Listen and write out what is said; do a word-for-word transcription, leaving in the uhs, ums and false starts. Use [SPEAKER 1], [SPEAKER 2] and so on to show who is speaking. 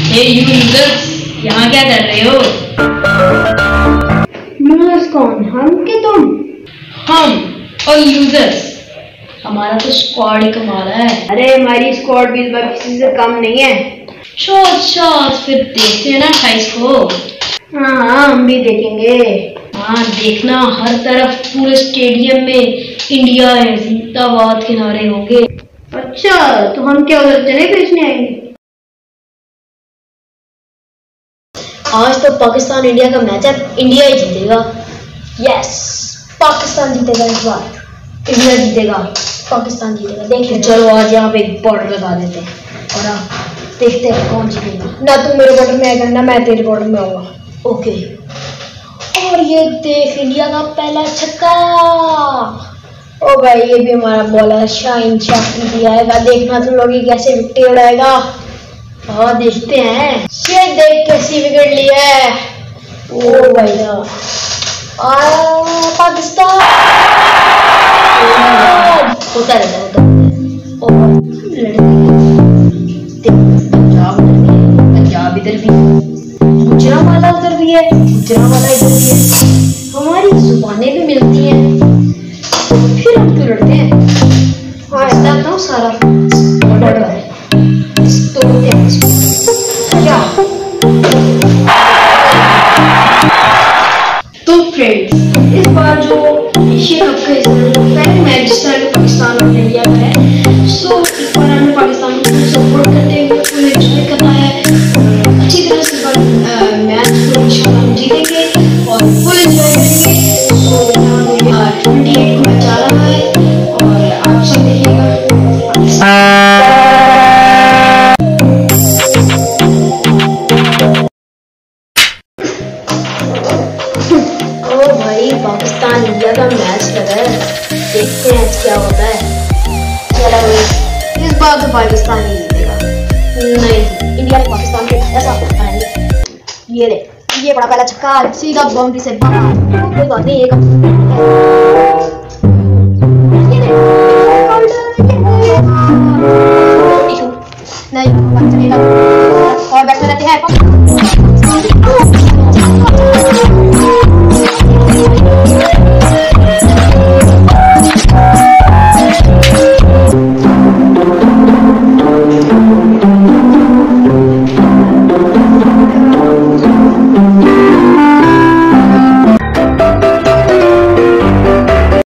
[SPEAKER 1] Hey you users, यहाँ क्या कर रहे हो?
[SPEAKER 2] यूजर्स कौन? हम के तुम?
[SPEAKER 1] हम और यूजर्स, हमारा तो स्क्वाड ही कमा रहा है।
[SPEAKER 2] अरे हमारी स्क्वाड भी इस बार किसी से कम नहीं है।
[SPEAKER 1] अच्छा अच्छा, फिर देखते हैं ना अट्ठाईस को।
[SPEAKER 2] हाँ हाँ, हम भी देखेंगे।
[SPEAKER 1] हाँ देखना, हर तरफ पूरे स्टेडियम में इंडिया है, जिंदाबाद के नारे होंगे।
[SPEAKER 2] अच्छा, तो हम क्या उधर चने बेचने आएंगे?
[SPEAKER 1] आज तो पाकिस्तान इंडिया का मैच है, इंडिया ही जीतेगा। यस, पाकिस्तान जीतेगा इस बार, इंडिया जीतेगा, पाकिस्तान जीतेगा। देखिए चलो आज यहाँ पे एक बॉर्डर लगा देते हैं और आप देखते हैं कौन जीतेगा।
[SPEAKER 2] ना तू मेरे बॉर्डर में आएगा ना मैं तेरे बॉर्डर में आऊंगा।
[SPEAKER 1] ओके। और ये देख इंडिया का पहला छक्का।
[SPEAKER 2] ओ भाई, ये भी हमारा बॉलर शाइन शाफी भी आएगा। देखना तुम लोग ये कैसे विकेट उड़ाएगा।
[SPEAKER 1] हाँ देखते हैं।
[SPEAKER 2] ये देख कैसी विकेट ली है।
[SPEAKER 1] ओ भाई आ पाकिस्तान होता रहता है, होता रहता है। पंजाब पंजाब इधर भी, गुजरांवाला उधर भी है, गुजरांवाला इधर भी है। हमारी जुबानें भी मिलती हैं, तो फिर हम क्यों लड़ते हैं? हाँ ऐसा तो सारा बॉर्डर है, तोड़ते हैं क्या? तो फ्रेंड्स, इस बार जो एशिया कप का पहला मैच जिस तरह पाकिस्तान और इंडिया का है, सो इस बार हमने पाकिस्तान को सपोर्ट करते हुए फुल एंजॉय करना है। अच्छी तरह से इस बार मैच को इंशाल्लाह हम जीतेंगे और फुल एंजॉय करेंगे। सो ट्वेंटी एट को मैच आ रहा है और आप सब देखिएगा। पाकिस्तान इंडिया का मैच लगा है, देखते हैं क्या होता है। चलो इस बार तो पाकिस्तान ही जीतेगा। नहीं, इंडिया ने पाकिस्तान को ऐसा हराएंगे। ये देख, ये बड़ा पहला छक्का सीधा बाउंड्री से बाहर। कोई बात नहीं, एक नहीं चलेगा और बैठे रहते हैं।